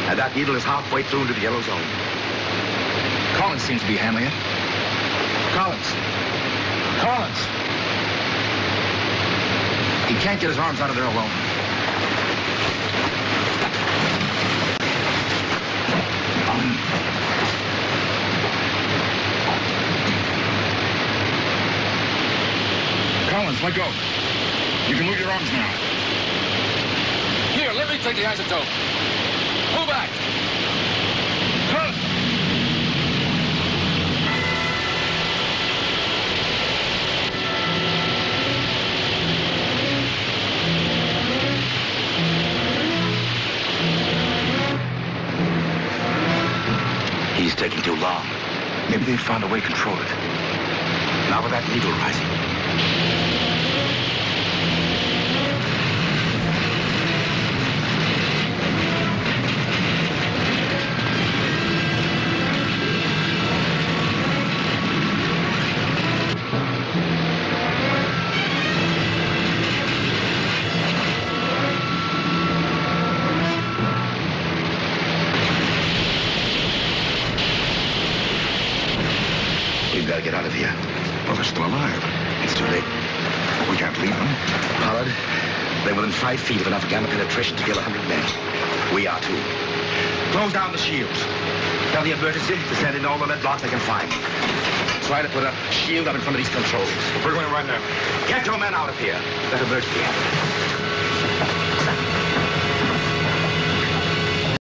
And that needle is halfway through into the yellow zone. Collins seems to be handling it. Collins. Collins. He can't get his arms out of there alone. Collins, let go. You can move your arms now. Here, let me take the isotope. Pull back. Collins. He's taking too long. Maybe they found a way to control it. Not with that needle rising. We've got to get out of here. Well, they're still alive. It's too late. We can't leave them. Pollard, they're within 5 feet of enough gamma penetration to kill 100 men. We are too. Close down the shields. Tell the emergency to send in all the lead blocks they can find. Try to put a shield up in front of these controls. We're going right now. Get your men out of here. Let emergency happen.